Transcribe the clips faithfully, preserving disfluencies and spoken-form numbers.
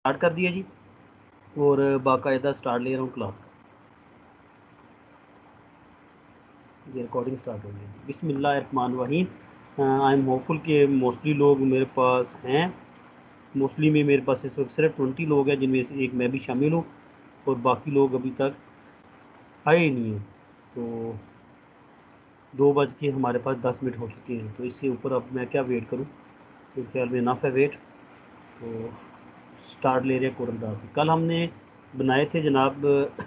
Start कर दिया जी और बाकायदा स्टार्ट ले रहा हूँ क्लास का। ये रिकॉर्डिंग स्टार्ट हो गई। बिस्मिल्लाहिर्रहमानिर्रहीम। आई एम होपफुल कि मोस्टली लोग मेरे पास हैं। मोस्टली में मेरे पास इस वक्त सिर्फ ट्वेंटी लोग हैं, जिनमें से एक मैं भी शामिल हूँ और बाकी लोग अभी तक आए ही नहीं हैं। तो दो बज के हमारे पास दस मिनट हो चुके हैं, तो इससे ऊपर अब मैं क्या वेट करूँ? मेरे ख्याल में इनफ है वेट। तो स्टार्ट ले रहे हैं कोरल ड्रा से। कल हमने बनाए थे जनाब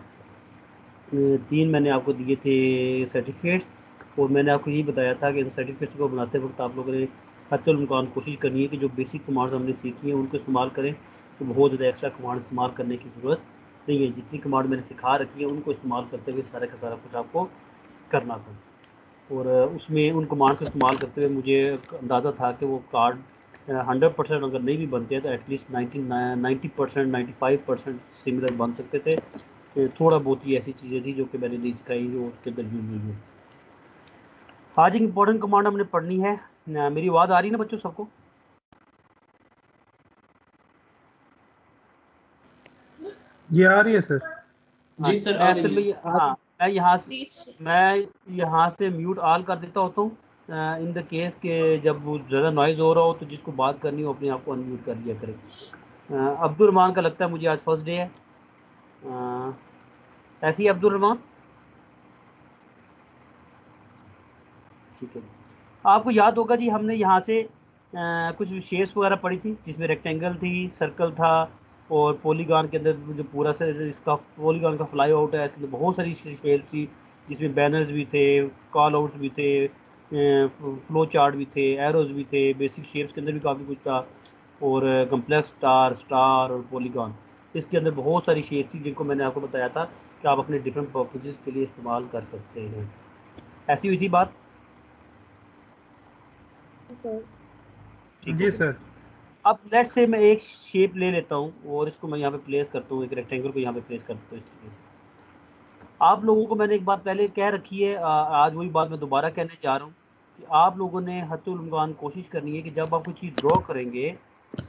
तीन, मैंने आपको दिए थे सर्टिफिकेट्स और मैंने आपको यही बताया था कि इन सर्टिफिकेट्स को बनाते वक्त आप लोगों ने हत्तुल कोशिश करनी है कि जो बेसिक कमांड्स हमने सीखी हैं उनको इस्तेमाल करें। तो बहुत ज़्यादा एक्स्ट्रा कमांड इस्तेमाल करने की ज़रूरत नहीं है। जितनी कमांड मैंने सिखा रखी है उनको इस्तेमाल करते हुए सारा का सारा कुछ आपको करना था। और उसमें उन कमांड को इस्तेमाल करते हुए मुझे अंदाज़ा था कि वो कार्ड हंड्रेड परसेंट अगर नहीं भी बनते हैं तो at least ninety ninety percent ninety five percent similar बन सकते थे। तो थोड़ा बहुत ही ऐसी चीज़ें थी जो कि मैंने नहीं सिखाई और उसके अंदर यूज हुई है। आज एक इंपॉर्टेंट कमांड हमने पढ़नी है। मेरी आवाज़ आ रही है ना बच्चों सबको? ये आ रही है सर। जी सर, मैं आ असल रही में है। हाँ मैं यहाँ मैं यहाँ से म्यूट ऑल कर देता होता हूँ इन द केस के जब ज़्यादा नॉइज़ हो रहा हो तो जिसको बात करनी हो अपने आप को अनम्यूट कर लिया करें। अब्दुल रहमान का लगता है मुझे आज फर्स्ट डे है। ऐसी ही अब्दुल रहमान, ठीक है। आपको याद होगा जी हमने यहाँ से आ, कुछ शेप्स वगैरह पढ़ी थी जिसमें रेक्टेंगल थी, सर्कल था और पॉलीगॉन के अंदर जो पूरा से इसका पॉलीगॉन का फ्लाई आउट है, इसके अंदर बहुत सारी शेप्स थी जिसमें बैनर्स भी थे, कॉल आउट्स भी थे, फ्लो चार्ट भी थे, एरोज भी थे, बेसिक शेप्स के अंदर भी काफ़ी कुछ था और कम्प्लेक्स स्टार स्टार और पॉलीगॉन। इसके अंदर बहुत सारी शेप थी जिनको मैंने आपको बताया था कि आप अपने डिफरेंट पर्पजेज़ के लिए इस्तेमाल कर सकते हैं। ऐसी हुई थी बात, ठीक हो जी गया। सर। अब लेट्स से मैं एक शेप ले लेता हूँ और इसको मैं यहाँ पे प्लेस करता हूँ, एक रेक्टेंगल को यहाँ पे प्लेस करता हूँ इस तरीके से। आप लोगों को मैंने एक बात पहले कह रखी है, आ, आज वही बात मैं दोबारा कहने जा रहा हूँ कि आप लोगों ने हत्तुल इम्कान कोशिश करनी है कि जब आप कोई चीज़ ड्रॉ करेंगे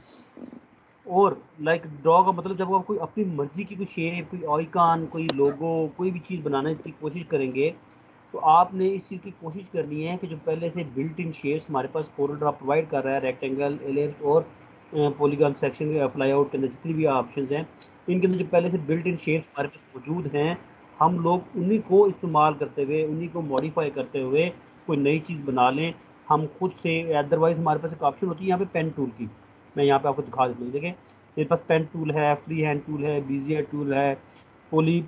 और लाइक ड्रॉ का मतलब जब आप कोई अपनी मर्जी की कोई शेप, कोई आइकन, कोई लोगो, कोई भी चीज़ बनाने की कोशिश करेंगे तो आपने इस चीज़ की कोशिश करनी है कि जो पहले से बिल्ट इन शेप्स हमारे पास कोरल ड्रा प्रोवाइड कर रहा है, रेक्टेंगल, एलिप्स और पॉलीगॉन सेक्शन फ्लाई आउट के अंदर जितनी भी ऑप्शंस हैं, इनके अंदर जो पहले से बिल्ट इन शेप्स हमारे पास मौजूद हैं, हम लोग उन्हीं को इस्तेमाल करते हुए, उन्हीं को मॉडिफाई करते हुए कोई नई चीज़ बना लें हम खुद से। अदरवाइज़ हमारे पास एक ऑप्शन होती है यहाँ पे पेन टूल की, मैं यहाँ पे आपको दिखा देता हूँ। देखें मेरे पास पेन टूल है, फ्री हैंड टूल है, बीजियर टूल है, पोली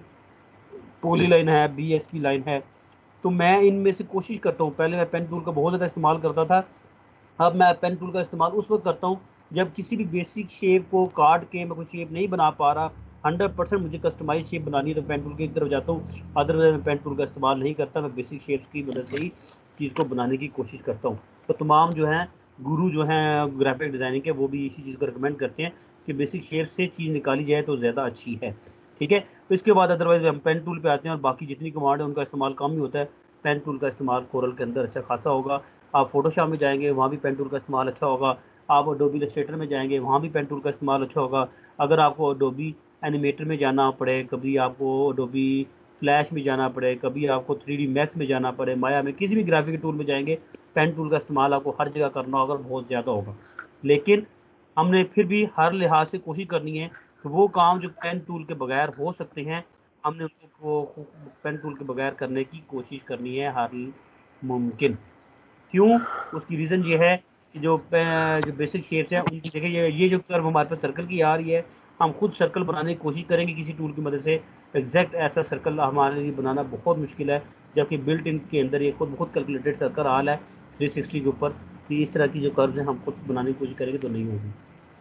पोली लाइन है, बी एस पी लाइन है। तो मैं इनमें से कोशिश करता हूँ, पहले मैं पेन टूल का बहुत ज़्यादा इस्तेमाल करता था, अब मैं पेन टूल का इस्तेमाल उस वक्त करता हूँ जब किसी भी बेसिक शेप को काट के मैं कोई शेप नहीं बना पा रहा, हंड्रेड परसेंट मुझे कस्टमाइज शेप बनानी है तो पेन टूल की तरफ जाता हूँ। अदरवाइज मैं पेन टूल का इस्तेमाल नहीं करता, मैं बेसिक शेप्स की मदद से ही चीज़ को बनाने की कोशिश करता हूँ। तो तमाम जो हैं गुरु जो हैं ग्राफिक डिज़ाइनिंग के वो भी इसी चीज़ को रिकमेंड करते हैं कि बेसिक शेप से चीज़ निकाली जाए तो ज़्यादा अच्छी है, ठीक है। तो इसके बाद अदरवाइज हम पेन टूल पे आते हैं और बाकी जितनी कमांड है उनका इस्तेमाल कम ही होता है। पेन टूल का इस्तेमाल कोरल के अंदर अच्छा खासा होगा। आप फोटोशॉप में जाएंगे वहाँ भी पेन टूल का इस्तेमाल अच्छा होगा। आप अडोबी इलस्ट्रेटर में जाएंगे वहाँ भी पेन टूल का इस्तेमाल अच्छा होगा। अगर आपको अडोबी एनिमेटर में जाना पड़े, कभी आपको अडोबी फ्लैश में जाना पड़े, कभी आपको थ्री डी मैक्स में जाना पड़े, माया में, किसी भी ग्राफिक टूल में जाएंगे, पेन टूल का इस्तेमाल आपको हर जगह करना होगा, बहुत ज़्यादा होगा। लेकिन हमने फिर भी हर लिहाज से कोशिश करनी है कि वो काम जो पेन टूल के बगैर हो सकते हैं हमने उनको पेन टूल के बगैर करने की कोशिश करनी है हर मुमकिन। क्यों? उसकी रीज़न ये है कि जो जो बेसिक शेप्स हैं उनकी देखिए, ये ये जो कर्व हमारे पास सर्कल की आ रही है, हम खुद सर्कल बनाने की कोशिश करेंगे किसी टूल की मदद से, एग्जैक्ट ऐसा सर्कल हमारे लिए बनाना बहुत मुश्किल है, जबकि बिल्ट इन के अंदर ये खुद बहुत कैलकुलेटेड सर्कल हाल है थ्री सिक्सटी के ऊपर। तो इस तरह की जो कर्व्स हैं हम खुद बनाने की कोशिश करेंगे तो नहीं होगी।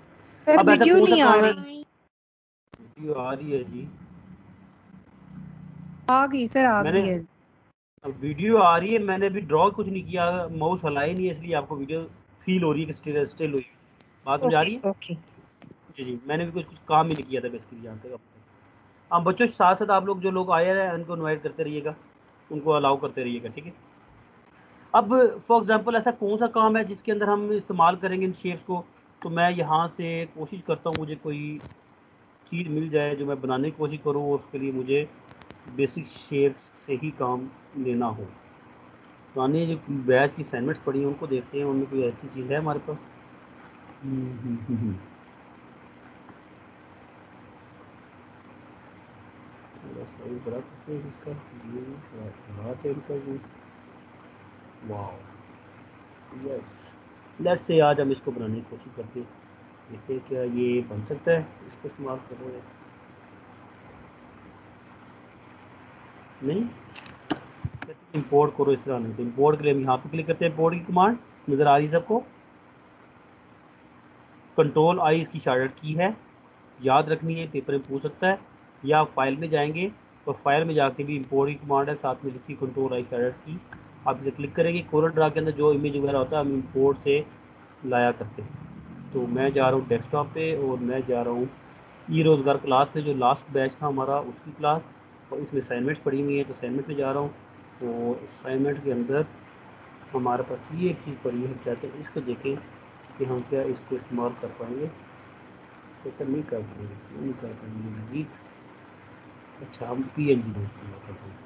सर अब ऐसा वीडियो कौन सा नहीं आ काम है? रही। वीडियो आ रही है जी, आ गई सर, आ मैंने गई है। अब वीडियो आ रही है, मैंने अभी ड्रॉ कुछ नहीं किया, माउस हलाया नहीं है, इसलिए आपको वीडियो फील हो रही है कि स्टिल स्टिल हुई। बात समझ आ ओके रही है? ओके। जी जी, मैंने भी कुछ कुछ काम ही नहीं किया था बेसिकली यहाँ तक अब तक। हाँ बच्चों, साथ साथ आप लोग जो लोग आए हैं उनको इनवाइट करते रहिएगा, उनको अलाउ करते रहिएगा, ठीक है। अब फॉर एग्जांपल ऐसा कौन सा काम है जिसके अंदर हम इस्तेमाल करेंगे इन शेप्स को? तो मैं यहाँ से कोशिश करता हूँ मुझे कोई चीज़ मिल जाए जो मैं बनाने की कोशिश करूँ, उसके लिए मुझे बेसिक शेप से ही काम लेना हो। पुरानी जो बैच की असाइनमेंट्स पड़ी हैं उनको देखते हैं, उनमें कोई ऐसी चीज़ है हमारे पास। हम्म, हम्म, हम्म, हम्म। थोड़ा सा भी बड़ा करते हैं इसका, ये थोड़ा बड़ा है इनका ये। वाह, यस, लेट्स से आज हम इसको बनाने की कोशिश करते हैं, देखते हैं क्या ये बन सकता है। इसको इस्तेमाल कर रहे हैं नहीं, इंपोर्ट करो इस तरह नहीं, तो इंपोर्ट के लिए हम यहाँ पे क्लिक करते हैं, इंपोर्ट की कमांड नज़र आ रही है सबको। कंट्रोल आई इसकी शॉर्टकट की है, याद रखनी है, पेपर में पूछ सकता है। या फाइल में जाएंगे तो फाइल में जाके भी इंपोर्ट की कमांड है, साथ में लिखी कंट्रोल आई शॉर्टकट की, आप इसे क्लिक करेंगे। कोरल ड्रा के अंदर जो इमेज वगैरह होता है हम इंपोर्ट से लाया करते हैं। तो मैं जा रहा हूँ डेस्कटॉप पे और मैं जा रहा हूँ ई रोज़गार क्लास पे, जो लास्ट बैच था हमारा उसकी क्लास, और इसमें असाइनमेंट्स पड़ी हुई है तो असाइनमेंट में जा रहा हूँ। तो असाइनमेंट के अंदर हमारे पास ये एक चीज़ पड़ी है, चाहते हैं इसको देखें कि हम क्या इसको इस्तेमाल कर पाएंगे। तो नहीं कर पाएंगे, नहीं कर पाएंगे जी। अच्छा, हम पी एन जी में इस्तेमाल कर पाएंगे,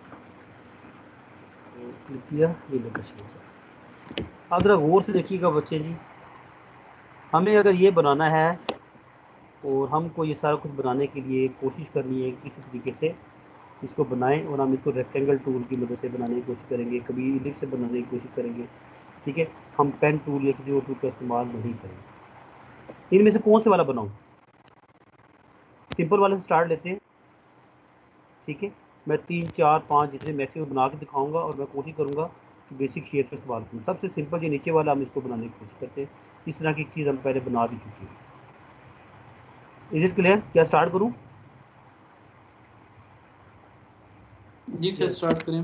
तो क्लिक किया, ये लोकेशन है। अब जरा गौर से देखिएगा बच्चे जी, हमें अगर ये बनाना है और हमको ये सारा कुछ बनाने के लिए कोशिश करनी है किसी तरीके से इसको बनाएं, और हम इसको रेक्टेंगल टूल की मदद से बनाने की कोशिश करेंगे, कभी इलिप्स से बनाने की कोशिश करेंगे, ठीक है। हम पेन टूल या किसी और टूल का इस्तेमाल नहीं करेंगे। इनमें से कौन से वाला बनाऊं? सिंपल वाले से स्टार्ट लेते हैं, ठीक है। मैं तीन चार पाँच जितने मैक्सिमम बना के दिखाऊंगा और मैं कोशिश करूंगा कि बेसिक शेप से इस्तेमाल करूँ। सबसे सिंपल जो नीचे वाला हम इसको बनाने की कोशिश करते हैं, इस तरह की चीज़ हम पहले बना भी चुके हैं। Is it clear? क्या स्टार्ट करूँ? जी सर, स्टार्ट करें।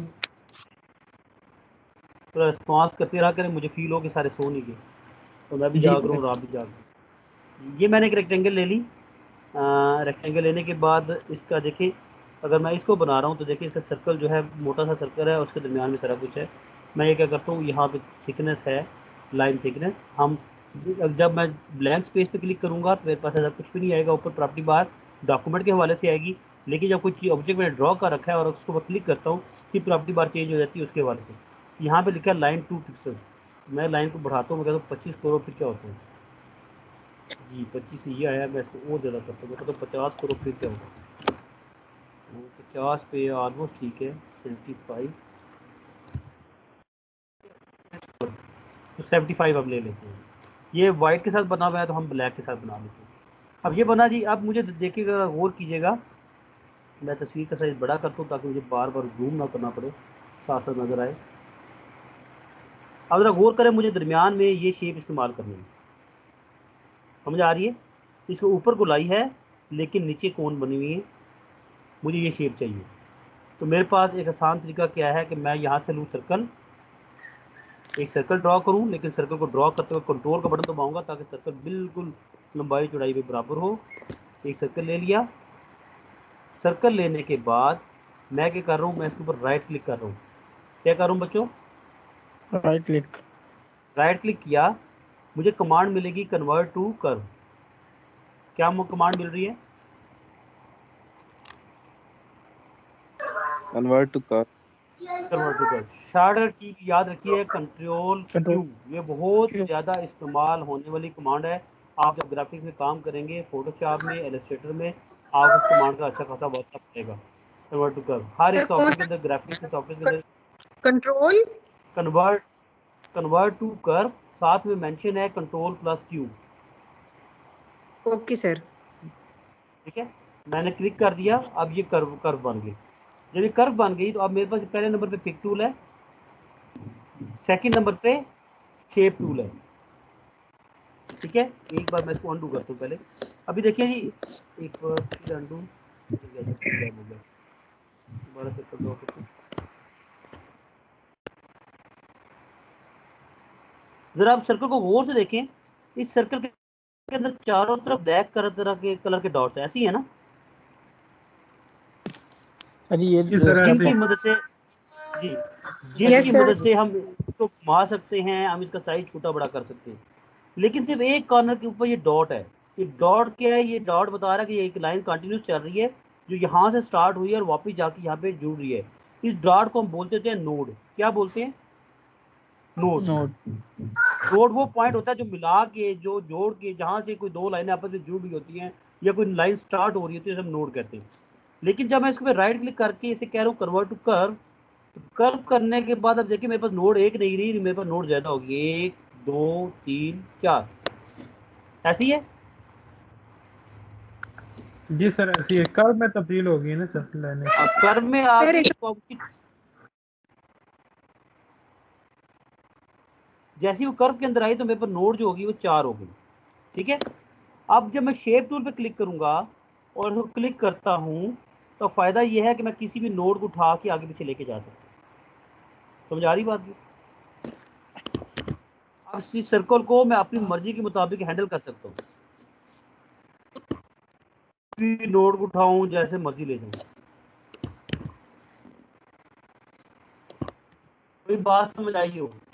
तो रिस्पॉन्स करते रहा करें, मुझे फील हो कि सारे सो नहीं गए, तो मैं भी जाग रहा हूँ और आप भी जाग रहे हैं। ये मैंने एक रेक्टेंगल ले ली। रेक्टेंगल लेने के बाद इसका देखिए, अगर मैं इसको बना रहा हूँ तो देखिए इसका सर्कल जो है मोटा सा सर्कल है और उसके दरमियान में सारा कुछ है। मैं ये क्या करता हूँ, यहाँ पे थिकनेस है, लाइन थिकनेस, हम जब मैं ब्लैंक स्पेस पे क्लिक करूँगा तो मेरे पास ऐसा कुछ भी नहीं आएगा। ऊपर प्रॉपर्टी बार डॉक्यूमेंट के हवाले से आएगी, लेकिन जब कोई चीज़ ऑब्जेक्ट मैंने ड्रॉ कर रखा है और उसको मैं क्लिक करता हूँ फिर प्रॉपर्टी बार चेंज हो जाती है उसके हवाले से। यहाँ पे लिखा है लाइन टू पिक्सल्स, मैं लाइन को बढ़ाता हूँ, मैं कहता हूँ पच्चीस करो, फिर क्या होता है जी पच्चीस ये आया, मैं इसको और ज़्यादा करता हूँ, मतलब पचास करो, फिर क्या होगा, पचास पे ऑलमोस्ट ठीक है, सेवेंटी फाइव, तो सेवेंटी फाइव अब ले लेते हैं। ये वाइट के साथ बना हुआ है तो हम ब्लैक के साथ बना लेते हैं। अब ये बना जी। अब मुझे देखिएगा, गौर कीजिएगा, मैं तस्वीर का साइज़ बड़ा करता हूँ ताकि मुझे बार बार जूम ना करना पड़े, साथ साथ नज़र आए। अब ज़रा गौर करें, मुझे दरमियान में ये शेप इस्तेमाल करनी है, समझ आ रही है? इसके ऊपर गोलाई है लेकिन नीचे कोन बनी हुई है, मुझे ये शेप चाहिए। तो मेरे पास एक आसान तरीका क्या है कि मैं यहाँ से लूँ सर्कल, एक सर्कल ड्रॉ करूँ, लेकिन सर्कल को ड्रॉ करते हुए कंट्रोल का बटन दबाऊंगा ताकि सर्कल बिल्कुल लंबाई चौड़ाई में बराबर हो। एक सर्कल ले लिया। सर्कल लेने के बाद मैं क्या कर रहा हूँ, मैं इसके ऊपर राइट क्लिक कर रहा हूँ। क्या कर रहा हूँ बच्चों? Right click. राइट क्लिक किया, मुझे कमांड मिलेगी कन्वर्ट टू कर्व। क्या कमांड मिल रही है? Convert to curve. Convert to curve. Shortcut की याद रखिए, कंट्रोल कंट्रोल क्यू। ये बहुत क्यू। ज़्यादा इस्तेमाल होने वाली कमांड है। आप जब ग्राफिक्स में काम करेंगे, फोटोशॉप में, इलस्ट्रेटर में, आप उस कमांड का अच्छा खासा वर्क पड़ेगा। कन्वर्ट टू कर्व हर एक सर कौन सॉफ्टवेयर के सा? अंदर, ग्राफिक्स के सॉफ्टवेयर के अंदर control. Convert convert to curve, साथ में मेंशन है control plus Q. Okay sir. ठीक है, मैंने क्लिक कर दिया, अब ये कर्व कर्व बन गई। जब ये कर्व बन गई तो अब मेरे पास पहले नंबर पे पिक टूल है, सेकंड नंबर पे शेप टूल है। ठीक है, एक बार मैं इसको अंडू करता हूँ पहले। अभी देखिए जी, एक बार फिर अंडू हो गया, दोबारा सर्कल ड्रॉ करते हैं। जरा आप सर्कल को गौर से देखें, इस सर्कल के अंदर चारों तरफ ब्लैक कलर तरह के कलर के डॉट्स ऐसी है ना, अजी ये जी सर, जिनकी ऐसे। मदद से जी यस जिसकी सर। मदद से हम इसको घुमा सकते हैं, हम इसका साइज छोटा बड़ा कर सकते हैं। लेकिन सिर्फ एक कॉर्नर के ऊपर ये डॉट है, ये डॉट क्या है? ये डॉट बता रहा है कि ये एक लाइन कंटिन्यूस चल रही है जो यहाँ से स्टार्ट हुई है और वापस जाके यहाँ पे जुड़ रही है। इस डॉट को हम बोलते हैं नोड। क्या बोलते हैं? नोड। नोड नोड वो पॉइंट होता है जो मिला के, जो जोड़ के, जहाँ से कोई दो लाइनें आपस में जुड़ रही होती हैं या कोई लाइन स्टार्ट हो रही होती है, हम नोड कहते हैं। लेकिन जब मैं इसके पे राइट क्लिक करके इसे कह रहा हूँ कन्वर्ट टू कर्व, तो कर्व करने के बाद अब देखिए मेरे पास नोड एक नहीं रही, मेरे पास नोड ज्यादा होगी, एक दो तीन चार, ऐसी है। जी सर ऐसी है, कर्व में तब्दील होगी ना सर लाइनें। कर्व में आ सर, गई एक- तो उसकी- जैसे वो कर्व के अंदर आई तो मेरे पास नोड जो होगी वो चार हो गई। ठीक है। अब जब मैं शेप टूल पे क्लिक करूंगा और उसको क्लिक करता हूं तो फायदा ये है कि मैं किसी भी नोड को उठा के आगे पीछे लेके जा सकता हूँ। समझ आ रही बात? अब इस सर्कल को मैं अपनी मर्जी के मुताबिक हैंडल कर सकता हूँ, नोड को उठाऊं जैसे मर्जी ले जाऊं। कोई बात समझ आई हो?